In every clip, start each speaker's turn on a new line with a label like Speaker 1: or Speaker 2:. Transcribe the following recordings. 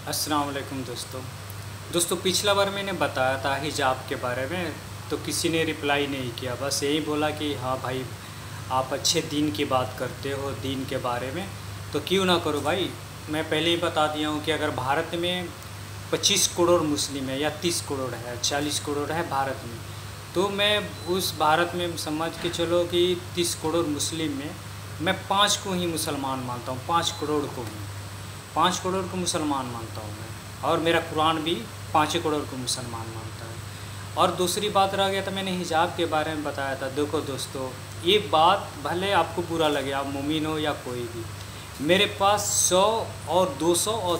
Speaker 1: अस्सलाम वालेकुम दोस्तों पिछला बार मैंने बताया था हिजाब के बारे में। तो किसी ने रिप्लाई नहीं किया, बस यही बोला कि हाँ भाई आप अच्छे दीन की बात करते हो, दीन के बारे में तो क्यों ना करो भाई। मैं पहले ही बता दिया हूँ कि अगर भारत में 25 करोड़ मुस्लिम है या 30 करोड़ है, 40 करोड़ है भारत में, तो मैं उस भारत में समझ के चलो कि 30 करोड़ मुस्लिम में मैं 5 को ही मुसलमान मानता हूँ, 5 करोड़ को ही, 5 करोड़ को मुसलमान मानता हूँ मैं। और मेरा कुरान भी 5 करोड़ को मुसलमान मानता है। और दूसरी बात रह गया था, मैंने हिजाब के बारे में बताया था। देखो दोस्तों, ये बात भले आपको बुरा लगे, आप मोमिन हो या कोई भी, मेरे पास 100 और 200 और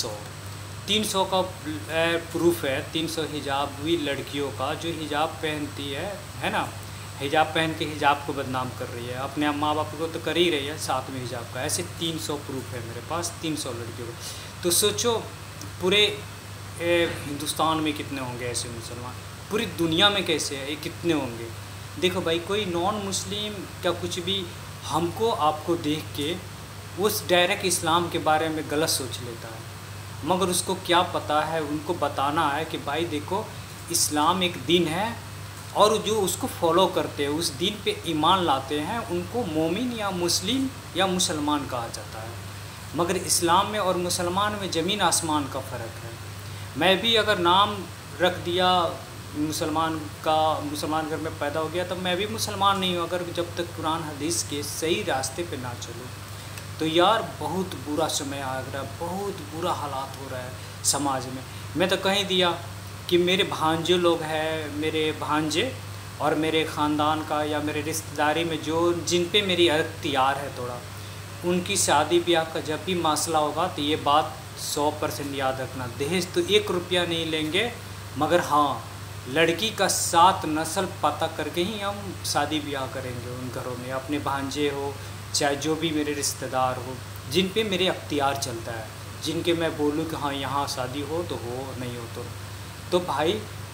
Speaker 1: 300 का प्रूफ है। 300 हिजाब हुई लड़कियों का जो हिजाब पहनती है ना, हिजाब पहन के हिजाब को बदनाम कर रही है, अपने माँ बाप को तो कर ही रही है, साथ में हिजाब का। ऐसे 300 प्रूफ है मेरे पास, 300 लड़कियों को। तो सोचो पूरे हिंदुस्तान में कितने होंगे ऐसे मुसलमान, पूरी दुनिया में कैसे है, ये कितने होंगे। देखो भाई, कोई नॉन मुस्लिम क्या कुछ भी हमको आपको देख के उस डायरेक्ट इस्लाम के बारे में गलत सोच लेता है, मगर उसको क्या पता है, उनको बताना है कि भाई देखो इस्लाम एक दिन है और जो उसको फॉलो करते हैं, उस दिन पे ईमान लाते हैं, उनको मोमिन या मुस्लिम या मुसलमान कहा जाता है। मगर इस्लाम में और मुसलमान में ज़मीन आसमान का फ़र्क है। मैं भी अगर नाम रख दिया मुसलमान का, मुसलमान घर में पैदा हो गया, तब मैं भी मुसलमान नहीं हूँ अगर जब तक कुरान हदीस के सही रास्ते पे ना चलूँ। तो यार बहुत बुरा समय आ रहा है, बहुत बुरा हालात हो रहा है समाज में। मैं तो कहीं दिया कि मेरे भांजे लोग हैं, मेरे भांजे और मेरे ख़ानदान का या मेरे रिश्तेदारी में जो जिन पे मेरी अख्तियार है थोड़ा, उनकी शादी ब्याह का जब भी मसला होगा तो ये बात 100% याद रखना, दहेज तो 1 रुपया नहीं लेंगे, मगर हाँ लड़की का 7 नस्ल पता करके ही हम शादी ब्याह करेंगे उन घरों में। अपने भांजे हो चाहे जो भी मेरे रिश्तेदार हो, जिन पे मेरे अख्तियार चलता है, जिनके मैं बोलूँ कि हाँ यहाँ शादी हो तो हो, नहीं हो तो भाई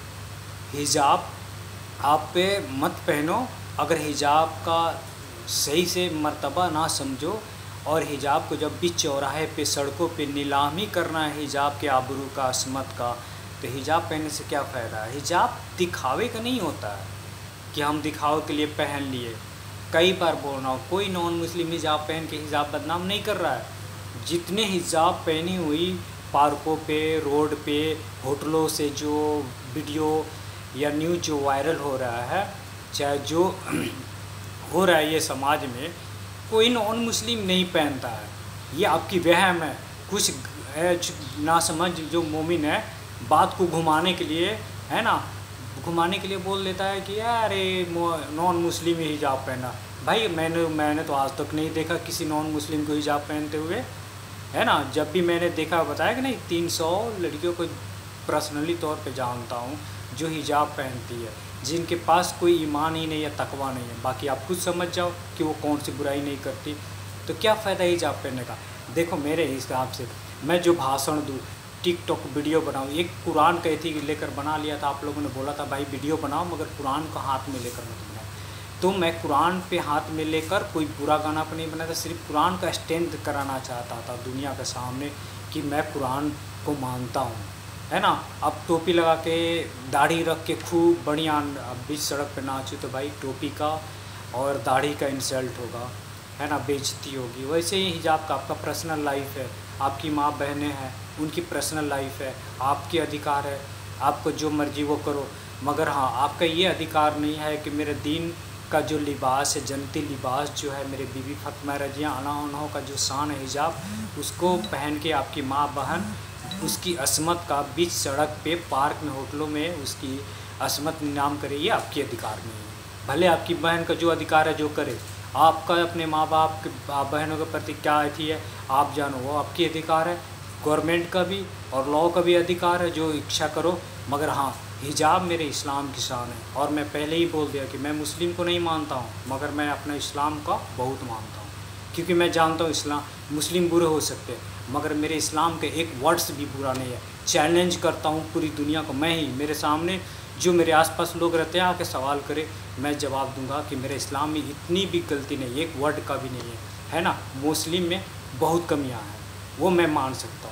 Speaker 1: हिजाब आप पे मत पहनो। अगर हिजाब का सही से मर्तबा ना समझो और हिजाब को जब भी चौराहे पे सड़कों पे नीलामी करना है हिजाब के आबरू का, असमत का, तो हिजाब पहनने से क्या फ़ायदा है। हिजाब दिखावे का नहीं होता है कि हम दिखावे के लिए पहन लिए। कई बार बोल रहा हूँ, कोई नॉन मुस्लिम हिजाब पहन के हिजाब बदनाम नहीं कर रहा है। जितने हिजाब पहनी हुई पार्कों पे, रोड पे, होटलों से जो वीडियो या न्यूज़ जो वायरल हो रहा है, चाहे जो हो रहा है ये समाज में, कोई नॉन मुस्लिम नहीं पहनता है। ये आपकी वहम है। कुछ ना समझ जो मोमिन है बात को घुमाने के लिए, है ना, घुमाने के लिए बोल देता है कि यार ये नॉन मुस्लिम ही हिजाब पहना। भाई मैंने तो आज तक नहीं देखा किसी नॉन मुस्लिम को हिजाब पहनते हुए, है ना। जब भी मैंने देखा, बताया कि नहीं, 300 लड़कियों को पर्सनली तौर पे जानता हूँ जो हिजाब पहनती है, जिनके पास कोई ईमान ही नहीं है, तकवा नहीं है। बाकी आप खुद समझ जाओ कि वो कौन सी बुराई नहीं करती, तो क्या फ़ायदा हिजाब पहनने का। देखो मेरे हिसाब से मैं जो भाषण दूँ, टिकटॉक वीडियो बनाऊँ, एक कुरान का एथिक लेकर बना लिया था। आप लोगों ने बोला था भाई वीडियो बनाओ मगर कुरान को हाथ में लेकर मत बनाओ, तो मैं कुरान पे हाथ में लेकर कोई बुरा गाना पर नहीं बनाता, सिर्फ कुरान का स्टैंड कराना चाहता था दुनिया के सामने कि मैं कुरान को मानता हूँ, है ना। अब टोपी लगा के, दाढ़ी रख के खूब बढ़िया बीच सड़क पे नाचूँ तो भाई टोपी का और दाढ़ी का इंसल्ट होगा, है ना, बेइज्जती होगी। वैसे ही हिजाब का आपका पर्सनल लाइफ है, आपकी माँ बहनें हैं उनकी पर्सनल लाइफ है, आपके अधिकार है, आपको जो मर्जी वो करो। मगर हाँ आपका ये अधिकार नहीं है कि मेरे दीन का जो लिबास है, जन्नती लिबास जो है, मेरे बीबी फातिमा रज़िया अन्हा का जो शान है हिजाब, उसको पहन के आपकी माँ बहन उसकी असमत का बीच सड़क पे, पार्क में, होटलों में उसकी असमत नाम करे, ये आपकी अधिकार नहीं है। भले आपकी बहन का जो अधिकार है जो करे, आपका अपने माँ बाप के बहनों के प्रति क्या अथी है आप जानो, वो आपकी अधिकार है। गवर्नमेंट का भी और लॉ का भी अधिकार है, जो इच्छा करो। मगर हाँ हिजाब मेरे इस्लाम की शान है। और मैं पहले ही बोल दिया कि मैं मुस्लिम को नहीं मानता हूँ, मगर मैं अपना इस्लाम का बहुत मानता हूँ, क्योंकि मैं जानता हूँ इस्लाम, मुस्लिम बुरे हो सकते हैं मगर मेरे इस्लाम के एक वर्ड्स भी बुरा नहीं है। चैलेंज करता हूँ पूरी दुनिया को, मैं ही, मेरे सामने जो मेरे आसपास लोग रहते हैं आके सवाल करे, मैं जवाब दूंगा कि मेरे इस्लाम में इतनी भी गलती नहीं, एक वर्ड का भी नहीं है, है ना। मुस्लिम में बहुत कमियां हैं, वो मैं मान सकता हूँ।